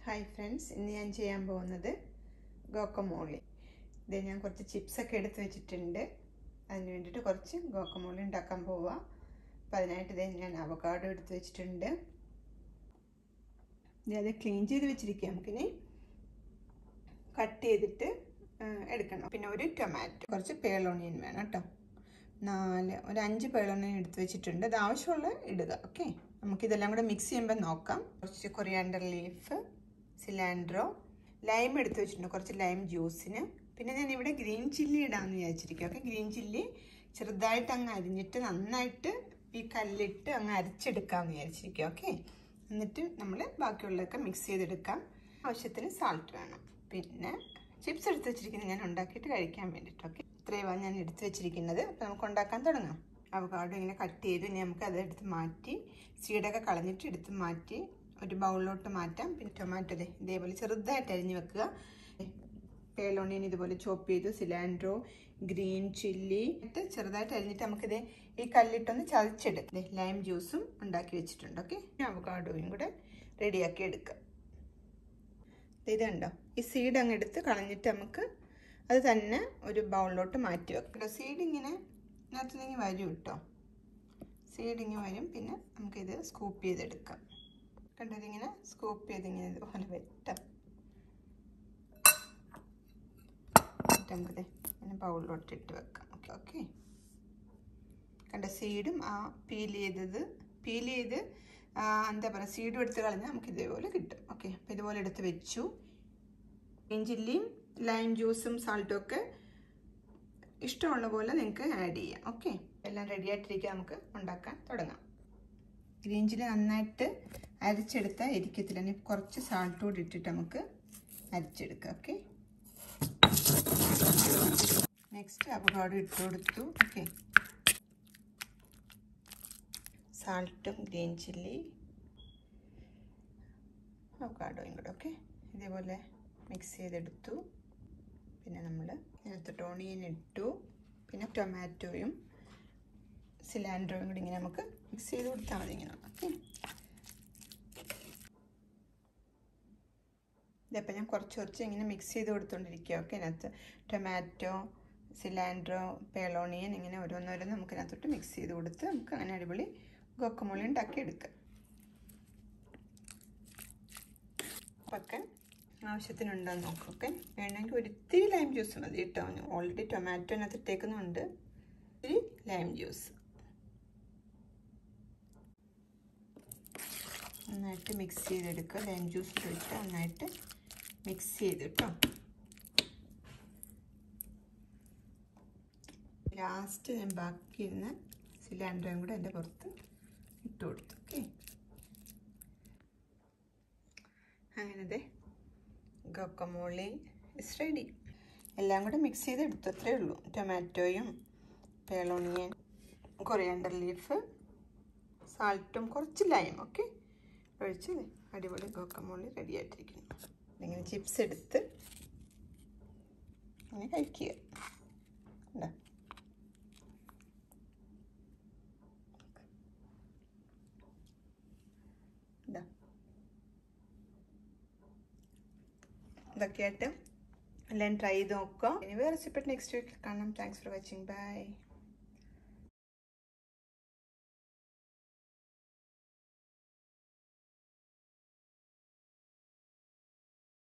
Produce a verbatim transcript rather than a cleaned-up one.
Hi friends, ഇന്ന് ഞാൻ ചെയ്യാൻ പോകുന്നത് ഗോക്കമോളി. ഇത് ഞാൻ കുറച്ച് ചിപ്സൊക്കെ എടുത്ത് വെച്ചിട്ടുണ്ട്. അതിന് വേണ്ടിയിട്ട് കുറച്ച് ഗോക്കമോളി ഉണ്ടാക്കാൻ പോവുക. അപ്പോൾ അതിനായിട്ട് ഇത് ഞാൻ അവക്കാഡോ എടുത്ത് വെച്ചിട്ടുണ്ട്. ഇത് ക്ലീൻ ചെയ്ത് വെച്ചിരിക്കുക. നമുക്കിനി കട്ട് ചെയ്തിട്ട് എടുക്കണം. പിന്നെ ഒരു ടൊമാറ്റോ, കുറച്ച് പേളോണിയൻ വേണം കേട്ടോ. നാല് ഒരു അഞ്ച് പേളോണിയൻ എടുത്ത് വെച്ചിട്ടുണ്ട്. അത് ആവശ്യമുള്ള ഇടുക. ഓക്കെ, നമുക്കിതെല്ലാം കൂടെ മിക്സ് ചെയ്യുമ്പോൾ നോക്കാം. കുറച്ച് കൊറിയാണ്ടർ ലീഫ്, സിലാൻഡ്രോ, ലൈം എടുത്ത് വെച്ചിട്ടുണ്ട്, കുറച്ച് ലൈം ജ്യൂസിന്. പിന്നെ ഞാൻ ഇവിടെ ഗ്രീൻ ചില്ലി ഇടാമെന്ന് വിചാരിച്ചിരിക്കും. ഓക്കെ, ഗ്രീൻ ചില്ലി ചെറുതായിട്ട് അങ്ങ് അരിഞ്ഞിട്ട് നന്നായിട്ട് ഈ കല്ലിട്ട് അങ്ങ് അരച്ചെടുക്കാമെന്ന് വിചാരിച്ചിരിക്കും. ഓക്കെ, എന്നിട്ട് നമ്മൾ ബാക്കിയുള്ളതൊക്കെ മിക്സ് ചെയ്തെടുക്കാം. ആവശ്യത്തിന് സാൾട്ട് വേണം. പിന്നെ ചിപ്സ് എടുത്ത് വെച്ചിരിക്കുന്നത് ഞാൻ ഉണ്ടാക്കിയിട്ട് കഴിക്കാൻ വേണ്ടിയിട്ട്. ഓക്കെ, ഇത്രയുമാണ് ഞാൻ എടുത്ത് വെച്ചിരിക്കുന്നത്. അപ്പോൾ നമുക്ക് ഉണ്ടാക്കാൻ തുടങ്ങാം. അവക്കാഡോ ഇങ്ങനെ കട്ട് ചെയ്ത് ഇനി നമുക്ക് അതെടുത്ത് മാറ്റി സീഡൊക്കെ കളഞ്ഞിട്ട് എടുത്ത് മാറ്റി ഒരു ബൗളിലോട്ട് മാറ്റാം. പിന്നെ ടൊമാറ്റോ ഇതേപോലെ ചെറുതായിട്ട് അരിഞ്ഞ് വെക്കുക. പേളോണിയൻ ഇതുപോലെ ചോപ്പ് ചെയ്തു, സിലാൻഡ്രോ, ഗ്രീൻ ചില്ലി ഇട്ട് ചെറുതായിട്ട് അരിഞ്ഞിട്ട് നമുക്കിത് ഈ കല്ലിട്ടൊന്ന് ചതച്ചെടുക്കാം. ലൈം ജ്യൂസും ഉണ്ടാക്കി വെച്ചിട്ടുണ്ട്. ഓക്കെ, അവക്കാഡോയും കൂടെ റെഡിയാക്കി എടുക്കുക. ഇതുണ്ടോ, ഈ സീഡ് അങ്ങ് എടുത്ത് കളഞ്ഞിട്ട് നമുക്ക് അത് തന്നെ ഒരു ബൗളിലോട്ട് മാറ്റി വെക്കാം. സീഡ് ഇങ്ങനെ ഇതിനകത്ത് നിന്ന് വരും കേട്ടോ, സീഡ് ഇങ്ങനെ വരും. പിന്നെ നമുക്കിത് സ്കൂപ്പ് ചെയ്തെടുക്കാം. കണ്ടതിങ്ങനെ സ്കൂപ്പ് ചെയ്തിങ്ങനെ ഇതുപോലെ വെട്ടാം. നമുക്കത് ഇങ്ങനെ ബൗളിലോട്ട് ഇട്ട് വെക്കാം. ഓക്കെ ഓക്കെ കണ്ട സീഡും ആ പീൽ ചെയ്തത് പീൽ ചെയ്ത് എന്താ പറയുക സീഡും എടുത്ത് കളഞ്ഞാൽ നമുക്ക് ഇതേപോലെ കിട്ടും. ഓക്കെ, അപ്പോൾ ഇതുപോലെ എടുത്ത് വെച്ചു. ഗ്രീൻ ചില്ലിയും ലൈം ജ്യൂസും സാൾട്ടും ഒക്കെ ഇഷ്ടമുള്ള പോലെ നിങ്ങൾക്ക് ആഡ് ചെയ്യാം. ഓക്കെ, എല്ലാം റെഡി ആയിട്ടിരിക്കുക. നമുക്ക് ഉണ്ടാക്കാൻ തുടങ്ങാം. ഗ്രീൻ ചില്ലി നന്നായിട്ട് അരച്ചെടുത്താൽ ഇരിക്കത്തില്ല. ഇനി കുറച്ച് സാൾട്ട് കൂടി ഇട്ടിട്ട് നമുക്ക് അരച്ചെടുക്കാം. ഓക്കെ, നെക്സ്റ്റ് അവക്കാഡോ ഇട്ട് കൊടുത്തു. ഓക്കെ, സാൾട്ടും ഗ്രീൻ ചില്ലി അവക്കാഡോയും കൂടെ ഓക്കെ ഇതേപോലെ മിക്സ് ചെയ്തെടുത്തു. പിന്നെ നമ്മൾ ഇതിനകത്ത് ഓണിയൻ ഇട്ടു. പിന്നെ ടൊമാറ്റോയും സിലാൻഡ്രോയും കൂടി ഇങ്ങനെ നമുക്ക് മിക്സ് ചെയ്ത് കൊടുത്താൽ മതി ഇങ്ങനെ. ഓക്കെ, ഇതപ്പോൾ ഞാൻ കുറച്ച് കുറച്ച് ഇങ്ങനെ മിക്സ് ചെയ്ത് കൊടുത്തുകൊണ്ടിരിക്കുക. ഓക്കെ, ഇതിനകത്ത് ടൊമാറ്റോ, സിലാൻഡ്രോ, പേളോണിയൻ ഇങ്ങനെ ഓരോന്നോരോന്ന് നമുക്ക് ഇതിനകത്തോട്ട് മിക്സ് ചെയ്ത് കൊടുത്ത് നമുക്ക് അങ്ങനെ അടിപൊളി ഗോക്കമോളി ഉണ്ടാക്കി എടുക്കാം. ഒക്കെ ആവശ്യത്തിനുണ്ടോയെന്ന് നോക്കും. ഓക്കെ, വേണമെങ്കിൽ ഒരിത്തിരി ലൈം ജ്യൂസ് മതി കേട്ടോ. ഓൾറെഡി ടൊമാറ്റോ അതിനകത്ത് ഇട്ടേക്കുന്നുണ്ട്. ഇത്തിരി ലൈം ജ്യൂസ് നന്നായിട്ട് മിക്സ് ചെയ്തെടുക്കുക. ലൈം ജ്യൂസ് ഇട്ട് നന്നായിട്ട് മിക്സ് ചെയ്ത് കേട്ടോ. ലാസ്റ്റ് ഞാൻ ബാക്കി ഇരുന്ന സിലാൻഡ്രോയും കൂടെ എൻ്റെ പുറത്ത് ഇട്ട് കൊടുത്തു. ഓക്കെ, അങ്ങനത്തെ ഗോക്കമോളി ഇസ് റെഡി. എല്ലാം കൂടെ മിക്സ് ചെയ്ത് എടുത്തു, അത്രേ ഉള്ളൂ. ടൊമാറ്റോയും പേളോണിയൻ, കൊറിയാണ്ടർ ലീഫ്, സാൾട്ടും കുറച്ച് ലൈം ഒക്കെ ഒഴിച്ച് അടിപൊളി ഗോക്കമോളി റെഡി ആയിട്ടിരിക്കുന്നു. ഇങ്ങനെ ചിപ്സ് എടുത്ത് ഇങ്ങനെ കഴിക്കുക. ഉണ്ടോ, ഇതാ ഇതൊക്കെയായിട്ട് എല്ലാം ട്രൈ ചെയ്ത് നോക്കാം. ഇനി വേറെ റെസിപ്പി നെക്സ്റ്റ് വീക്കിൽ കാണാം. Thanks for watching. ബൈ.